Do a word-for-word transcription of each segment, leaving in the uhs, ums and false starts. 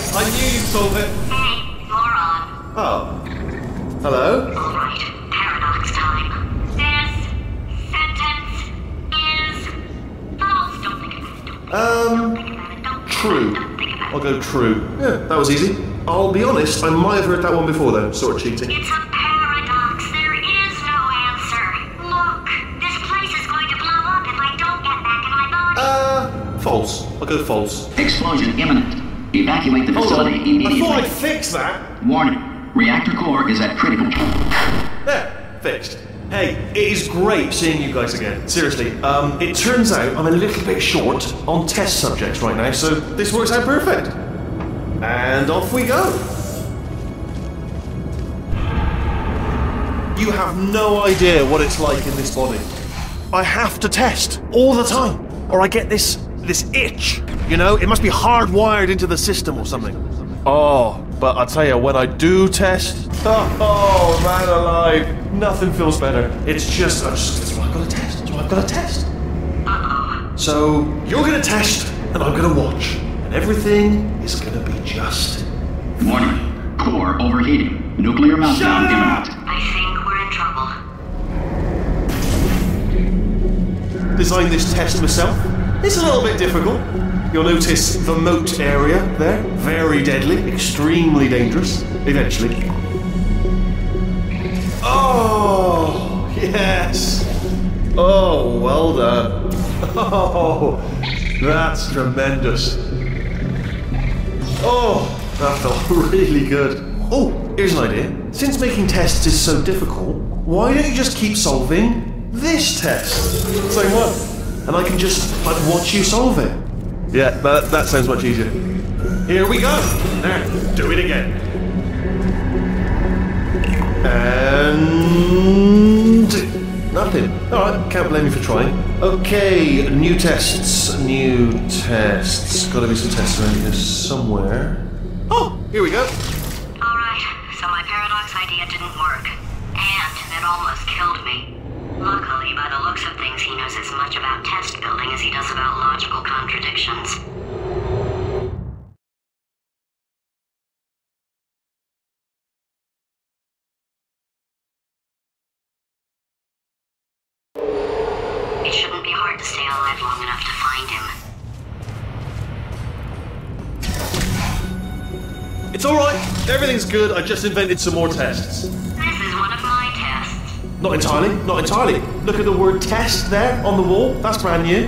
I knew you'd solve it. Hey, moron. Oh. Hello? Alright, paradox time. This sentence is false. Don't think about it. Don't, Um, don't think about it. Don't, true. Don't think about it. I'll go true. Yeah, that was easy. I'll be honest, I might have heard that one before though, sort of cheating. It's a paradox. There is no answer. Look, this place is going to blow up if I don't get back in my body. Uh, false. I'll go false. Explosion imminent. Evacuate the Hold facility on. I immediately. thought I'd fix that. Warning. Reactor core is at critical. There, fixed. Hey, it is great seeing you guys again. Seriously, um, it turns out I'm a little bit short on test subjects right now, so this works out perfect. And off we go. You have no idea what it's like in this body. I have to test all the time, or I get this this itch. You know, it must be hardwired into the system or something. Oh, but I tell you, when I do test, oh man alive, nothing feels better. It's just, I just that's what I've got to test. That's what I've got to test. Uh-oh. So you're gonna test, and I'm gonna watch, and everything is gonna be just. Warning. Core overheating. Nuclear meltdown imminent. I think we're in trouble. Designed this test myself. It's a little bit difficult. You'll notice the moat area there. Very deadly, extremely dangerous, eventually. Oh, yes. Oh, well done. Oh, that's tremendous. Oh, that felt really good. Oh, here's an idea. Since making tests is so difficult, why don't you just keep solving this test? Same one. And I can just like watch you solve it. Yeah, that, that sounds much easier. Here we go. Now, do it again. And nothing. All right, can't blame you for trying. Okay, new tests. New tests. Got to be some tests around here somewhere. Oh, here we go. All right, so my paradox idea didn't work, and it almost killed me. Luckily, by the looks of things, he knows as much about test building as he does about logical contradictions. It shouldn't be hard to stay alive long enough to find him. It's all right. Everything's good. I just invented some more tests. This is one of my tests. Not entirely. Not entirely. Look at the word test there on the wall. That's brand new.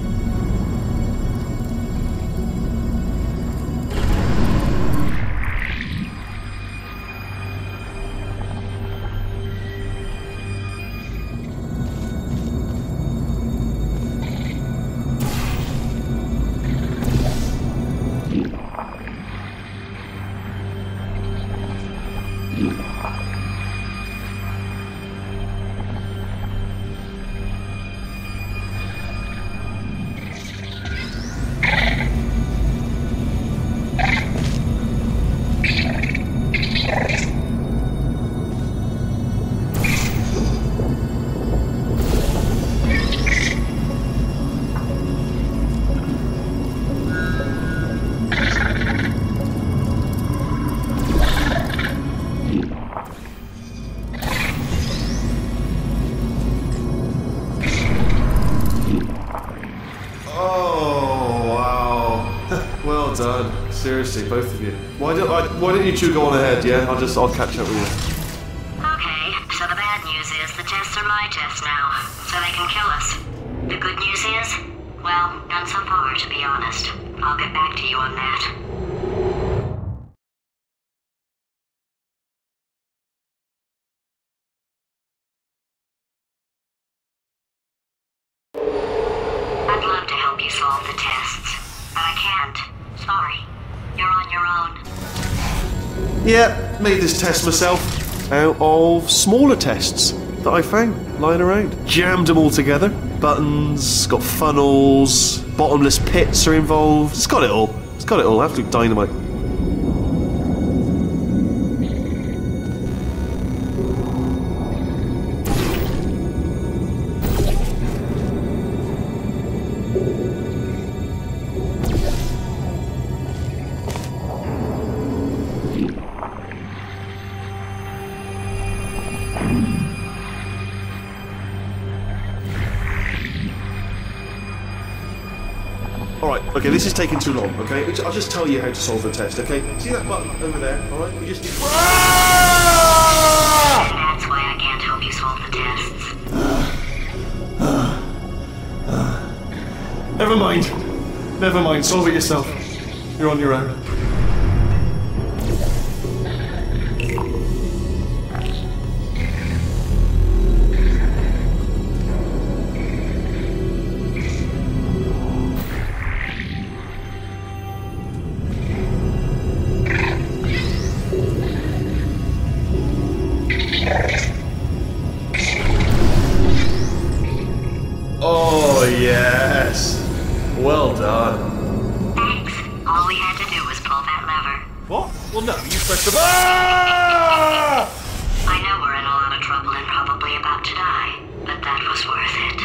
Seriously, both of you. Why don't I, Why don't you two go on ahead? Yeah, I'll just I'll catch up with you. Okay, so the bad news is the tests are my tests now, so they can kill us. The good news is, well, none so far, to be honest. I'll get back to you on that. I'd love to help you solve the tests, but I can't. Sorry. You're on your own. Yeah, made this test myself out of smaller tests that I found lying around. Jammed them all together. Buttons, got funnels, bottomless pits are involved. It's got it all. It's got it all. Absolute dynamite. Alright, okay, this is taking too long, okay? I'll just tell you how to solve the test, okay? See that button over there, alright? You just... That's why I can't help you solve the tests. Never mind. Never mind, solve it yourself. You're on your own. Oh, yes. Well done. Thanks. All we had to do was pull that lever. What? Well, no, you pressed the... Ah! I know we're in a lot of trouble and probably about to die, but that was worth it.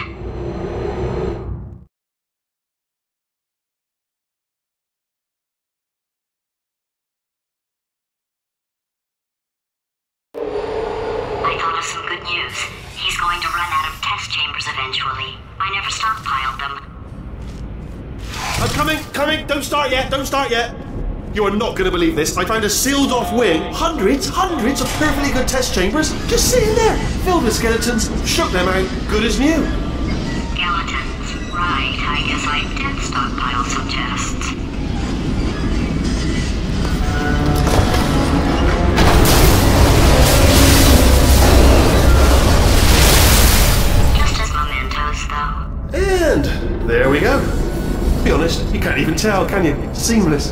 I thought of some good news. He's going to run out of test chambers eventually. I never stockpiled them. I'm coming, coming! Don't start yet, don't start yet! You are not going to believe this. I found a sealed off wing. Hundreds, hundreds of perfectly good test chambers just sitting there, filled with skeletons. Shook them out, good as new. Skeletons. Right, I guess I did stockpile some tests. Just as mementos, though. And there we go. To be honest, you can't even tell, can you? It's seamless.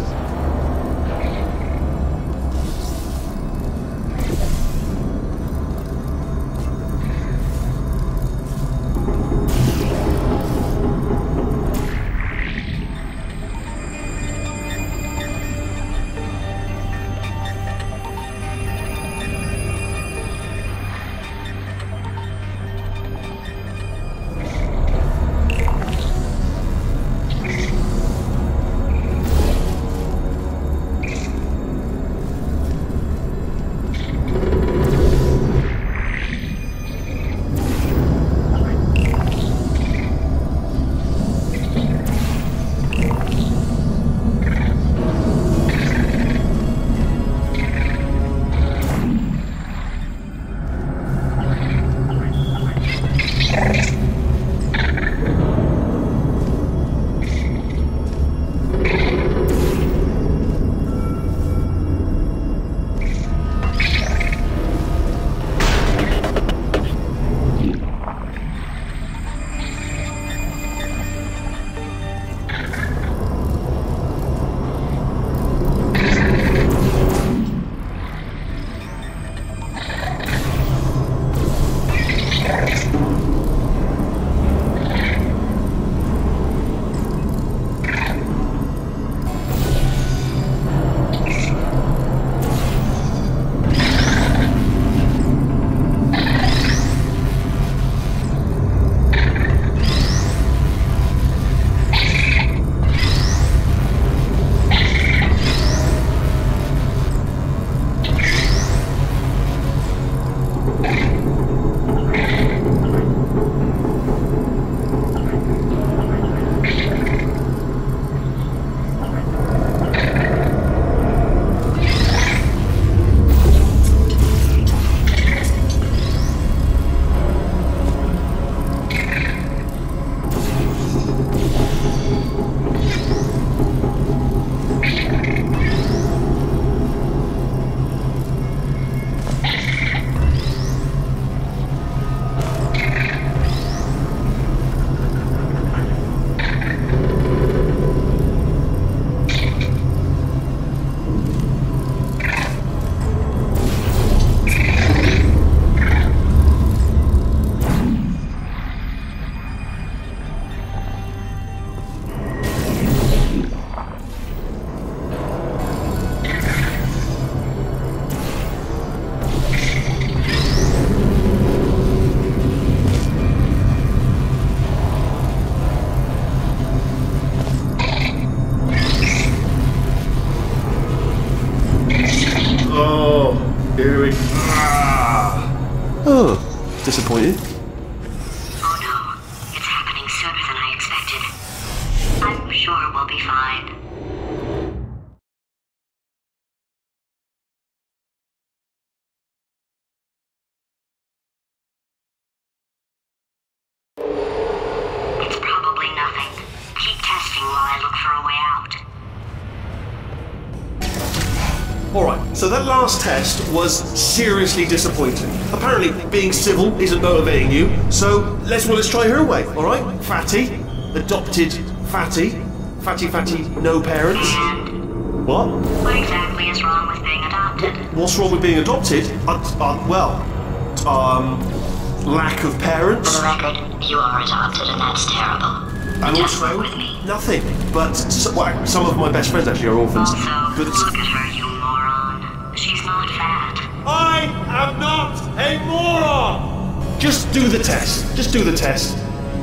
Oh, disappointed. Oh no, it's happening sooner than I expected. I'm sure sure we'll be fine. It's probably nothing. Keep testing while I look for a way out. Alright, so that last test was seriously disappointing. Apparently, being civil isn't motivating you, so let's well let's try her way, alright? Fatty, adopted Fatty, Fatty Fatty, no parents. And What? what exactly is wrong with being adopted? What's wrong with being adopted? Uh, uh, well, um, lack of For parents. the record, you are adopted and that's terrible. And Just also, work with me. nothing. But, s well, some of my best friends actually are orphans. Also, But look at her, you moron. She's not fat. I am not a moron! Just do the test. Just do the test.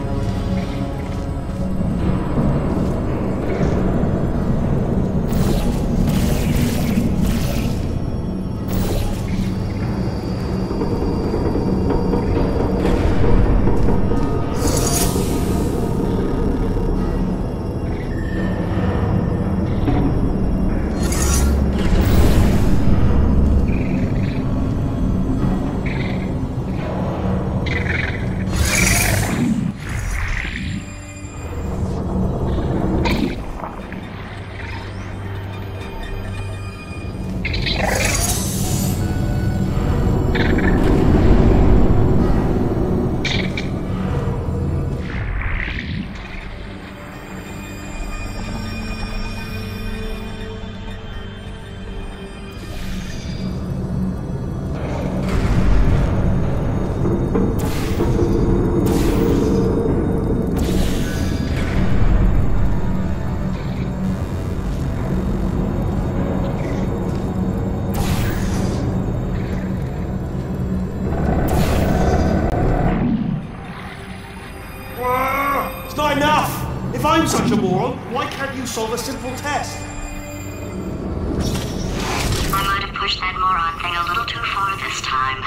It's not enough! If I'm such a moron, why can't you solve a simple test? I might have pushed that moron thing a little too far this time.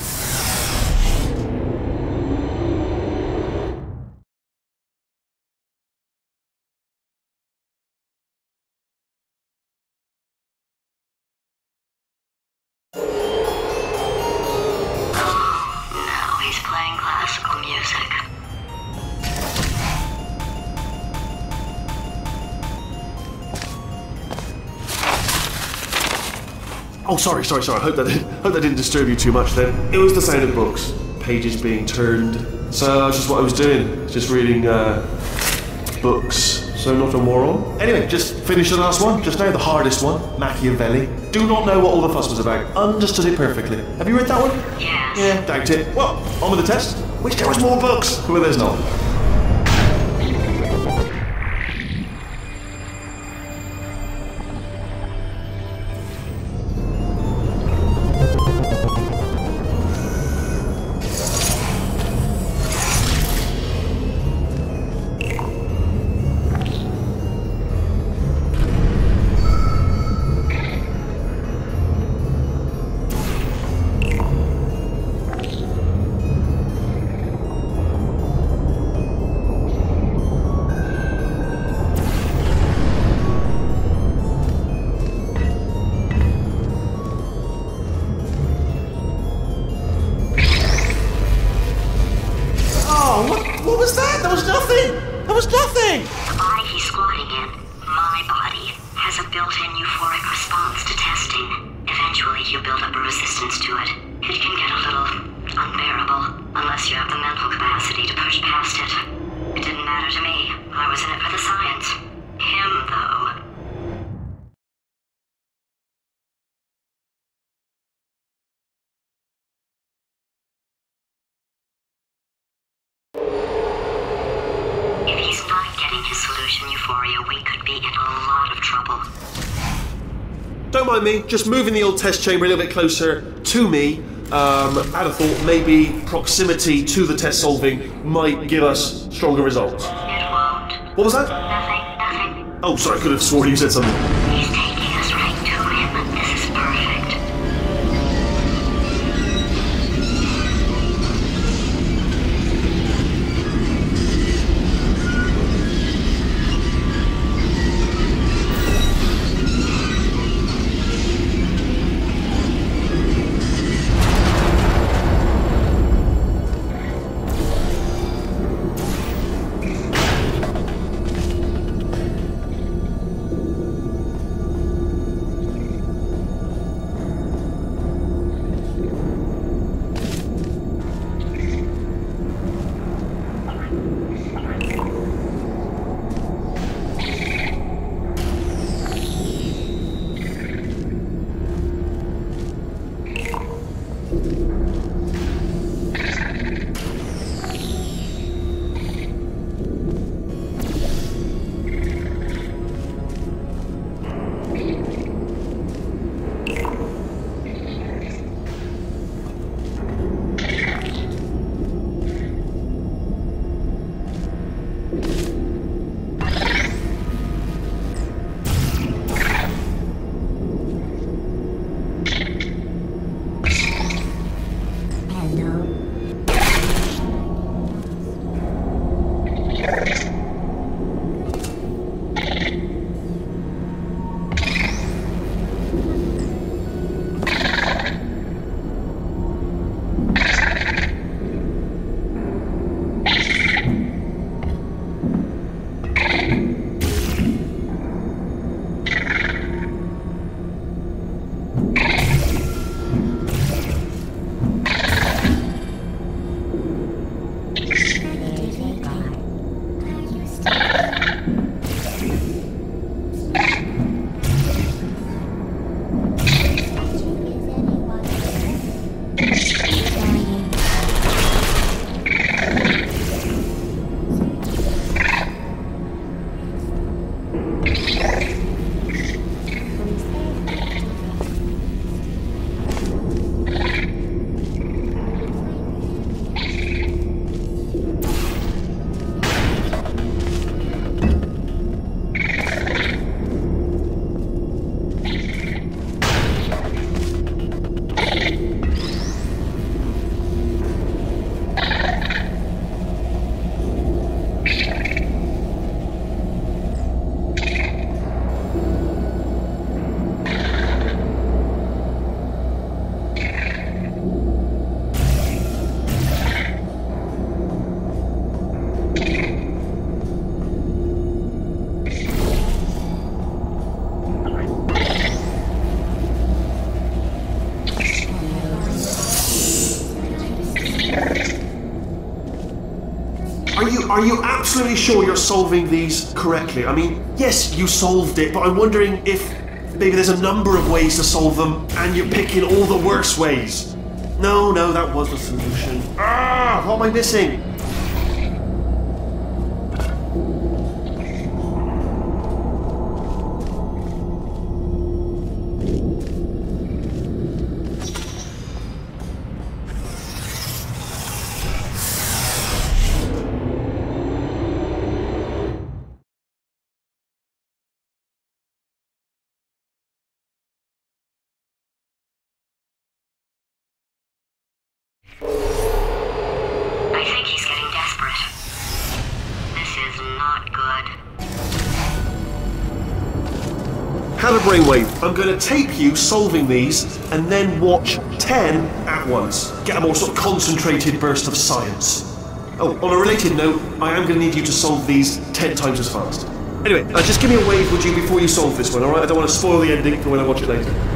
Oh, now he's playing classical music. Oh, sorry, sorry, sorry. I hope that, hope that didn't disturb you too much then. It was the sound of books. Pages being turned. So that's just what I was doing. Just reading, uh, books. So not a moron. Anyway, just finish the last one. Just now, the hardest one. Machiavelli. Do not know what all the fuss was about. Understood it perfectly. Have you read that one? Yes. Yeah, doubt it. Well, on with the test. Wish there was more books. Well, there's not. What was that? That was nothing! That was nothing! The body he's squatting in, my body, has a built-in euphoric response to testing. Eventually, you build up a resistance to it. It can get a little unbearable, unless you have the mental capacity to push past it. It didn't matter to me. I was in it for the science. Him, though. If he's not getting his solution euphoria, we could be in a lot of trouble. Don't mind me, just moving the old test chamber a little bit closer to me. Um, I had a thought maybe proximity to the test solving might give us stronger results. It won't. What was that? Nothing, nothing. Oh, sorry, I could have sworn you said something. He's taking us right to him. This is perfect. Are you are you absolutely sure you're solving these correctly? I mean, yes, you solved it, but I'm wondering if maybe there's a number of ways to solve them, and you're picking all the worst ways. No, no, that was the solution. Ah, what am I missing? I think he's getting desperate. This is not good. Have a brainwave. I'm going to tape you solving these, and then watch ten at once. Get a more sort of concentrated burst of science. Oh, on a related note, I am going to need you to solve these ten times as fast. Anyway, uh, just give me a wave, would you, before you solve this one, alright? I don't want to spoil the ending for when I watch it later.